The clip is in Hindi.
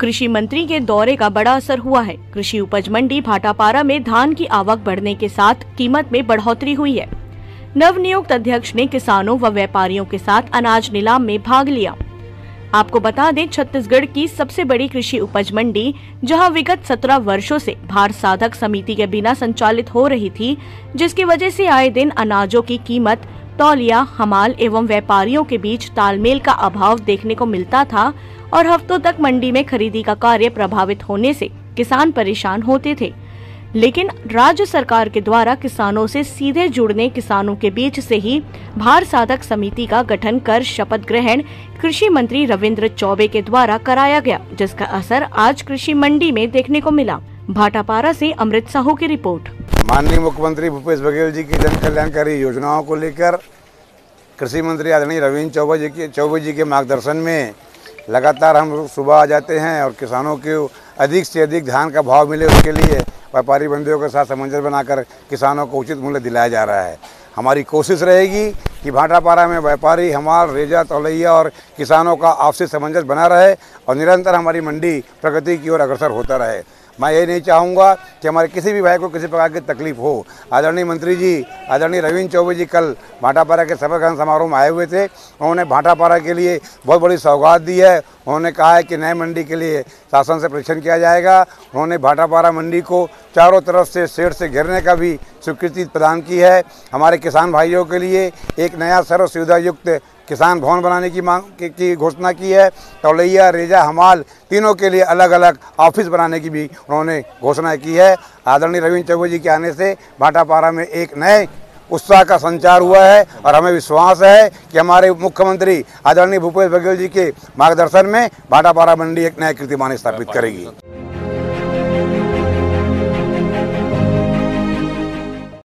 कृषि मंत्री के दौरे का बड़ा असर हुआ है। कृषि उपज मंडी भाटापारा में धान की आवक बढ़ने के साथ कीमत में बढ़ोतरी हुई है। नवनियुक्त अध्यक्ष ने किसानों व व्यापारियों के साथ अनाज नीलाम में भाग लिया। आपको बता दें, छत्तीसगढ़ की सबसे बड़ी कृषि उपज मंडी, जहां विगत 17 वर्षों से भार साधक समिति के बिना संचालित हो रही थी, जिसकी वजह से आए दिन अनाजों की कीमत, तौलिया, हमाल एवं व्यापारियों के बीच तालमेल का अभाव देखने को मिलता था और हफ्तों तक मंडी में खरीदी का कार्य प्रभावित होने से किसान परेशान होते थे। लेकिन राज्य सरकार के द्वारा किसानों से सीधे जुड़ने, किसानों के बीच से ही भार साधक समिति का गठन कर शपथ ग्रहण कृषि मंत्री रविंद्र चौबे के द्वारा कराया गया, जिसका असर आज कृषि मंडी में देखने को मिला। भाटापारा से अमृत साहू की रिपोर्ट। माननीय मुख्यमंत्री भूपेश बघेल जी की जन कल्याणकारी योजनाओं को लेकर कृषि मंत्री आदरणीय रविंद्र चौबे जी के मार्गदर्शन में लगातार हम लोग सुबह आ जाते हैं और किसानों को अधिक से अधिक धान का भाव मिले, उसके लिए व्यापारी बंधुओं के साथ सामंजस्य बनाकर किसानों को उचित मूल्य दिलाया जा रहा है। हमारी कोशिश रहेगी कि भाटापारा में व्यापारी, हमाल, रेजा, तौलैया और किसानों का आपसी सामंजस्य बना रहे और निरंतर हमारी मंडी प्रगति की ओर अग्रसर होता रहे। मैं ये नहीं चाहूँगा कि हमारे किसी भी भाई को किसी प्रकार की तकलीफ हो। आदरणीय मंत्री जी, आदरणीय रविंद्र चौबे जी कल भाटापारा के शपथ ग्रहण समारोह में आए हुए थे। उन्होंने भाटापारा के लिए बहुत बड़ी सौगात दी है। उन्होंने कहा है कि नए मंडी के लिए शासन से परीक्षण किया जाएगा। उन्होंने भाटापारा मंडी को चारों तरफ से शेड से घेरने का भी स्वीकृति प्रदान की है। हमारे किसान भाइयों के लिए एक नया सर्व सुविधा युक्त किसान भवन बनाने की मांग की घोषणा की है। तौलैया, रेजा, हमाल तीनों के लिए अलग अलग ऑफिस बनाने की भी उन्होंने घोषणा की है। आदरणीय रविंद्र चौबे जी के आने से भाटापारा में एक नए उत्साह का संचार हुआ है और हमें विश्वास है कि हमारे मुख्यमंत्री आदरणीय भूपेश बघेल जी के मार्गदर्शन में भाटापारा मंडी एक नया कीर्तिमान स्थापित करेगी।